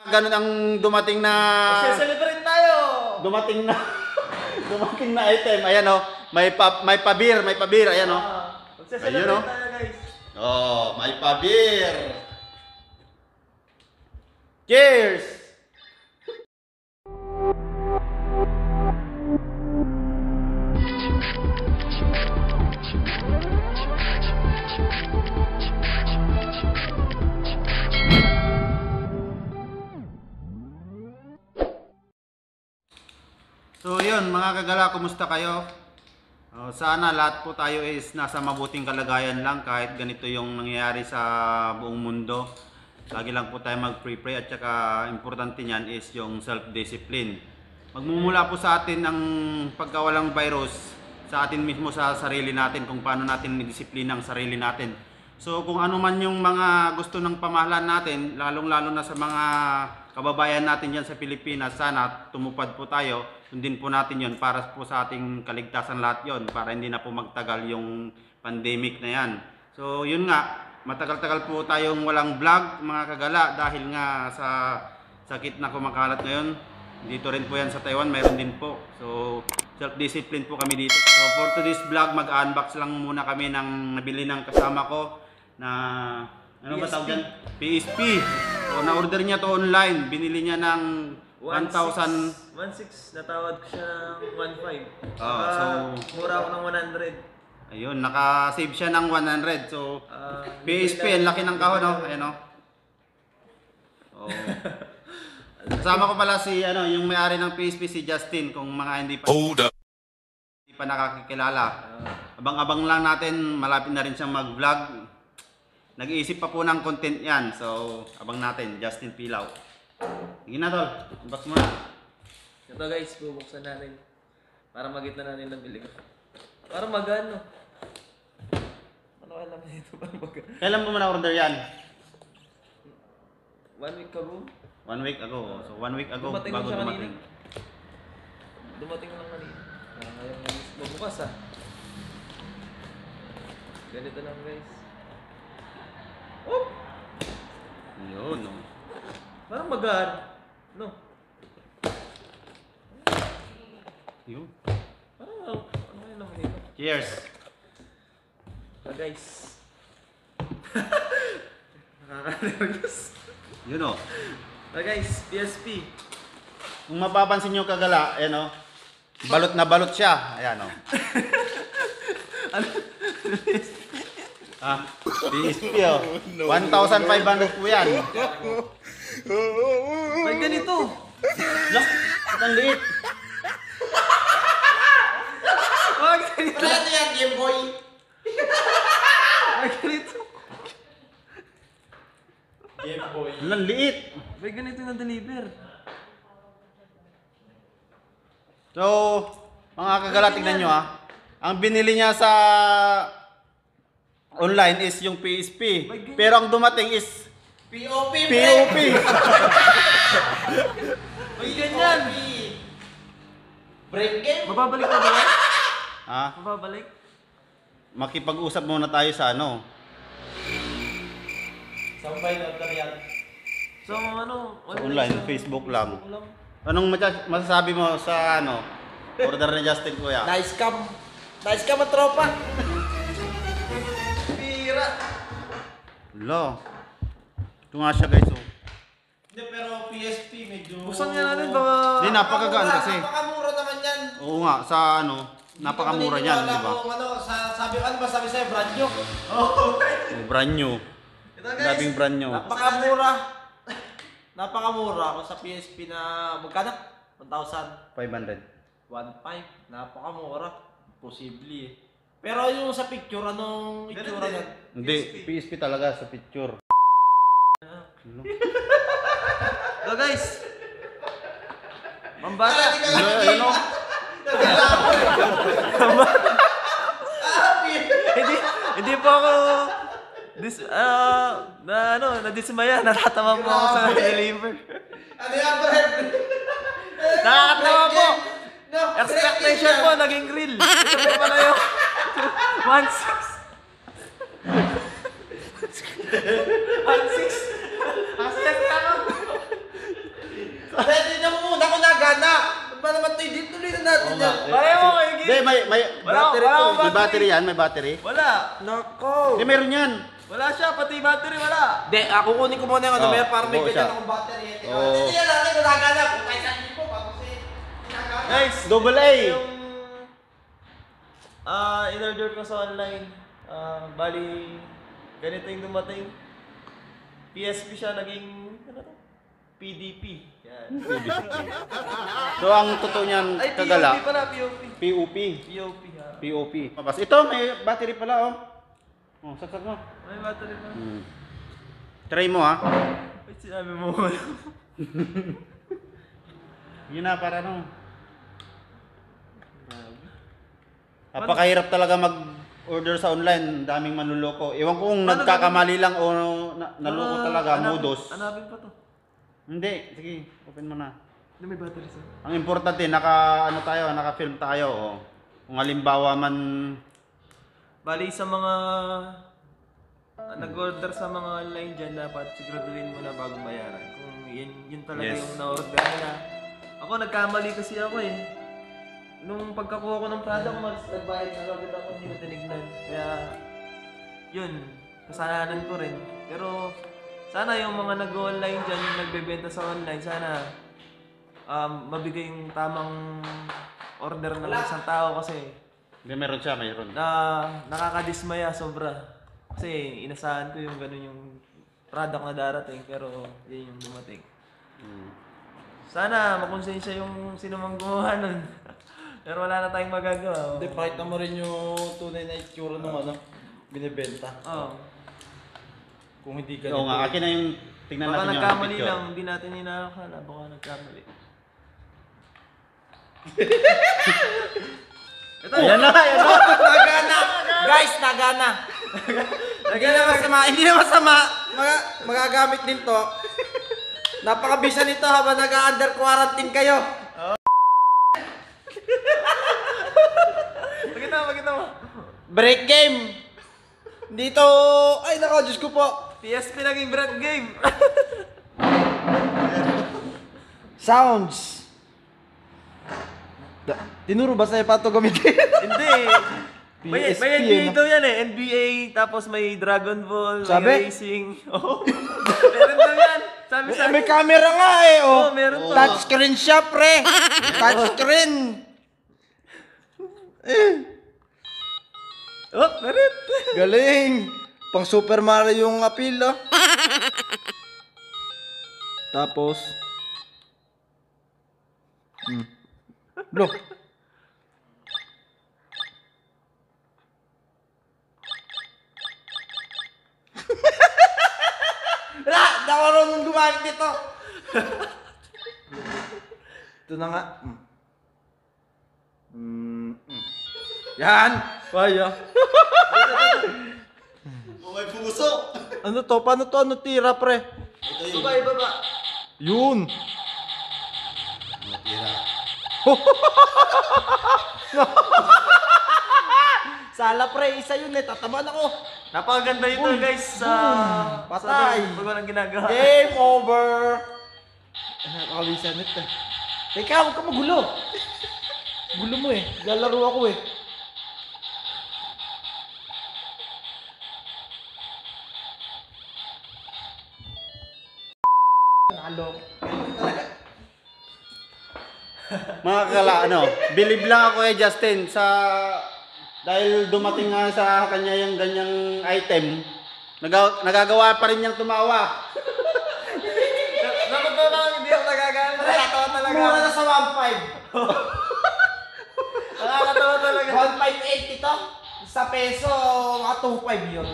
Ganun ang dumating na... Celebrate tayo! Dumating na... dumating na item. Ayan o. May pabir. Ayan o. Ayun o. Tayo, guys. Oh, may pabir. Cheers! So yun mga kagala, kumusta kayo? Sana lahat po tayo is nasa mabuting kalagayan lang kahit ganito yung nangyayari sa buong mundo. Lagi lang po tayo mag-pray at saka importante niyan is yung self-discipline. Magmumula po sa atin ang pagkawalang virus sa atin mismo, sa sarili natin, kung paano natin disiplina ang sarili natin. So kung ano man yung mga gusto ng pamahalaan natin, lalong-lalo na sa mga kababayan natin dyan sa Pilipinas, sana tumupad po tayo, sundin po natin yon para po sa ating kaligtasan lahat yon, para hindi na po magtagal yung pandemic na yan. So yun nga, matagal-tagal po tayong walang vlog mga kagala dahil nga sa sakit na kumakalat ngayon. Dito rin po yan sa Taiwan, mayroon din po. So self-discipline po kami dito. So for today's vlog, mag-unbox lang muna kami ng nabili ng kasama ko na ano ba tawag yan? PSP. So na-order niya to online. Binili niya ng 1,000. 1,600. Natawad ko siya ng 1,500. So mura ako ng 100. Ayun, naka-save siya ng 100. So PSP, ang laki ng kahon, no? Ayan, no? Oh. Kasama ko pala si yung may-ari ng PSP, si Justin, kung mga hindi pa nakakikilala. Abang-abang lang natin, malapit na rin siyang mag-vlog. Nag-iisip pa po ng content yan. So, abang natin, Justin Pilaw. Sige na, tol. Unbox mo na. Ito guys, bubuksan natin. Para magit na natin ng bili ko. Para magano. Ano alam nito para magano? Kailan mo na-order yan? 1 week ago. 1 week ago. So, 1 week ago, Dumating bago siya dumating. Dumating lang kanina. Ngayon bubukas Ganito lang guys. Oh! Yun, no? Parang magaan. No? Yun. Parang ano yun naman dito? Cheers! Guys. Nakaka-nervous. Yun, no? Guys, PSP. Kung mapapansin nyo kagala, ayan, no? Balot na balot siya. Ayan, no? Ano? PSP, oh. 1,500 po yan. May ganito. Lah, ang liit. Wag ganito. Ano yan, Game Boy? May ganito. Game Boy. Ang liit. May ganito na deliver. So, mga kagala, tignan nyo, ha. Ang binili niya sa online is yung PSP. Pero ang dumating is POP, POP. May ganyan. Break game? Mababalik na ba? Ha? Mababalik? Makipag-usap muna tayo sa ano. Sambay na yan. So ano? Sa online, Facebook lang. Anong masasabi mo sa order ni Justin, kuya? Nice cam. Nice cam ang tropa. Pira. Lo. Ito nga siya, guys, oh. Hindi, pero PSP medyo... Buksan nga natin baka... Hindi, napakagaan kasi. Napakamura naman yan. Oo nga, sa napakamura niyan, di ba? Sabi sa'yo, brand new? Brand new. Ito guys. Dabing brand new. Napakamura. Napakamura ako sa PSP na magkano? 1,000. 500. 1,500. Napakamura. Posible eh. Pero yung sa picture, anong itsura niyan? Hindi, PSP talaga sa picture. Ito guys. Mambata. Ano? Hindi po ako nadismaya, natatawa po ako sa deliver. Ano yan, Brad? Nakakatawa po. No, Expectation po, naging real. Ito po pala yung 1,600. 1,600. Kasi ako. Tingnan mo muna kung nagana. Ba't ba naman ito? Tuloy na natin yan. Kaya mo, Hindi, may Wala battery to. akong May battery yan, may battery. Wala. Nako. Hindi, meron yan. Wala siya, pati battery wala. Hindi, ako kunin ko muna yung ano, Oh, meron para may buo ganyan siya. akong battery. Oh. Hindi yan natin kung nagana. Kung kahit saan din po, kasi nagana. Guys, Double A. yung in-order ko sa online. Bali, ganito yung dumating. PSP siya, naging ano to? PDP. Yan. So, ang totoo niyan, Ay, Kagala, POP pala, POP. POP. POP ha. POP. Tapos ito, may battery pala, oh. Oh, saksak mo. May battery pa. Try mo, ha. Wait, sinabi mo. Yun na, para ano. Napakahirap talaga mag-order sa online. Daming manluloko. Ewan ko kung Paano nagkakamali lang o naloko talaga, modus. Hanapin pa to. Hindi, sige, open mo na. Hindi may battery sa. Ang importante, naka-film tayo. Oh. Kung halimbawa man, Bali sa mga nag-order sa mga online dyan, dapat siguraduhin mo na bago bayaran. Kung yun talaga Yes. yung na-order nila. Ako nagkamali kasi ako eh. Nung pagkakuha ko ng product, mas nagbayad na agad ako, hindi ko tinignan. Kaya, yun, kasalanan ko rin. Pero, sana yung mga nag-online dyan, yung nagbebenta sa online, sana mabigay yung tamang order ng isang tao kasi hindi, meron siya, meron. nakakadismaya sobra. Kasi inasahan ko yung ganun yung product na darating pero yun yung dumating. Sana makonsensya yung sino mang gumawa nun. Pero wala na tayong magagawa. Hindi, pakita mo rin yung tunay na itsura ng ano, binibenta. Oo. Kung hindi ganito. Oo nga, akin na yung tingnan Baka natin yung nagkamali picture. lang, hindi natin inakala. Baka nagkamali. Ito, Ayan na, ayan na. Nagana! Guys, nagana! Hindi na masama, hindi na masama. Magagamit din to. Napakabisa nito habang nag-under quarantine kayo. Pakita mo. Break game! Dito, ay nako, Diyos ko po. PSP naging bread game. Sounds. Tinuro ba sa'yo pa ito gamitin? Hindi. May PSP, NBA no? daw yan eh. NBA, tapos may Dragon Ball, Sabi? may racing. Oo. Meron daw yan. Sabi sa May camera nga eh, oh. Oo, meron to. Touchscreen siya, pre. Touchscreen. Oh, meron. Galing. Pang Super Mario yung appeal, ah. Tapos. Look. Wala! Hindi ako marunong gumamit nito. Ito na nga. Yan! Kaya. May puso. Ano to? Paano to? Ano tira, pre? Baba. Yun! Tira. Sala, pre. Isa yun eh. Tatamaan ako. Napakaganda ito guys. Patay. Pag walang ginagawa. Game over! Nakakawisan ito. Teka, huwag ka magulo. Gulo mo eh. Lalaro ako eh. Nalok. Mga kala, believe lang ako kay Justin dahil dumating nga sa kanya yung ganyang item, nagagawa pa rin niyang tumawa. Dapat ba lang hindi ako nagagawa? Nakakatawa talaga. Mura na sa 1.5. Nakakatawa talaga. 1.580 ito. Sa peso, mga 2.5 yun.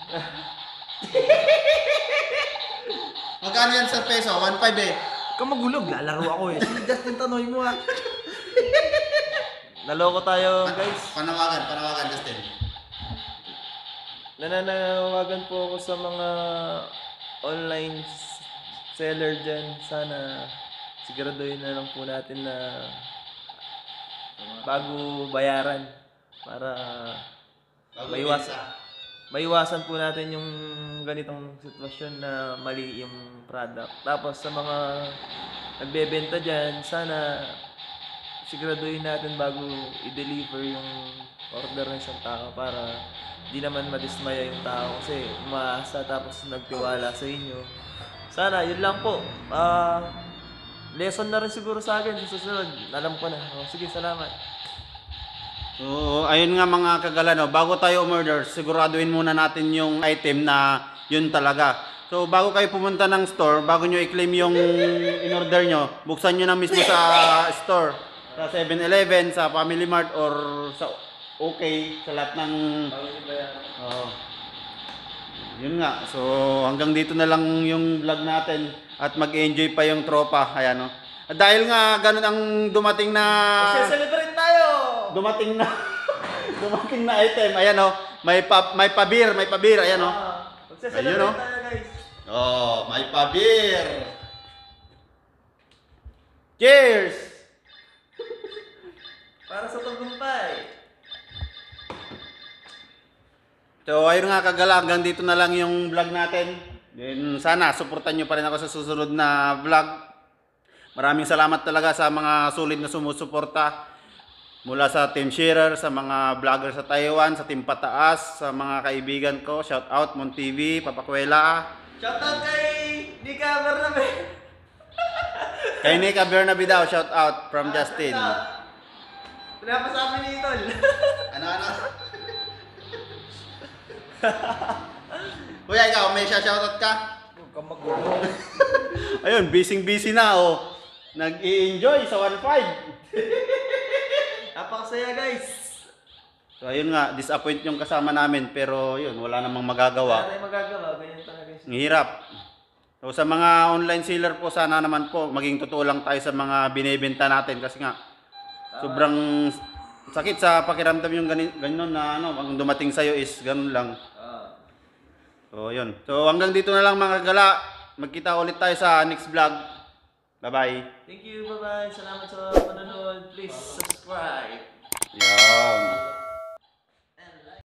Magkano yan sa peso? 1.5 eh. Huwag ka magulog. Lalaro ako eh. Si Justin, tanoy mo ah. Naloko tayo guys. Panawagan Justin. Nananawagan po ako sa mga online seller dyan. Sana siguraduhin na lang po natin na bago bayaran para maiwasan po natin yung ganitong sitwasyon na mali yung product. Tapos sa mga nagbebenta dyan, sana siguraduhin natin bago i-deliver yung order ng isang tao para di naman madismaya yung tao kasi umaasa tapos nagtiwala sa inyo. Sana, yun lang po. Lesson na rin siguro sa akin sa susunod. Alam ko na. Sige, salamat. So, ayun nga mga kagala, no, bago tayo umorder, siguraduhin muna natin yung item na yun talaga. So, bago kayo pumunta ng store, bago nyo i-claim yung in-order nyo, buksan nyo na mismo sa store. Sa 7-Eleven, sa Family Mart, or sa OK, sa lahat ng... Oo. Yun nga. So, hanggang dito na lang yung vlog natin at mag-enjoy pa yung tropa. Ayan, no. At dahil nga ganun ang dumating na... Celebrate tayo! Dumating na dumating na item. Ayan, no. May pabir, ayan, no. Celebrate Ayun, no? tayo, guys. Oh, may pabir. Cheers! Para sa tagumpay. So, ayun nga kagala, hanggang dito na lang yung vlog natin. Then, sana, supportan nyo pa rin ako sa susunod na vlog. Maraming salamat talaga sa mga sulit na sumusuporta. Mula sa Team Shearer, sa mga vlogger sa Taiwan, sa Team Pataas, sa mga kaibigan ko. Shout out, Mon TV, Papakwela. Shoutout kay Nika Bernabe. Kay Nika Bernabe daw, shout out from Justin. Pinapasabi ni Tol. Ano? Kuya, ikaw, may shoutout ka? Huwag kang magulo. Ayun, busy na, oh. Nag-i-enjoy sa 1.5. Napakasaya, guys. So, ayun nga, disappoint yung kasama namin, pero yun, wala namang Wala magagawa. tayong magagawa. Ganyan talaga. Ang hirap. So, sa mga online seller po, sana naman po, maging totoo lang tayo sa mga binibenta natin kasi nga, sobrang sakit sa pakiramdam yung ganun na ano, ang dumating sa'yo is ganun lang. So, yun. So, hanggang dito na lang mga gala. Magkita ulit tayo sa next vlog. Bye-bye. Thank you. Bye-bye. Salamat sa panonood. Please subscribe. Yan.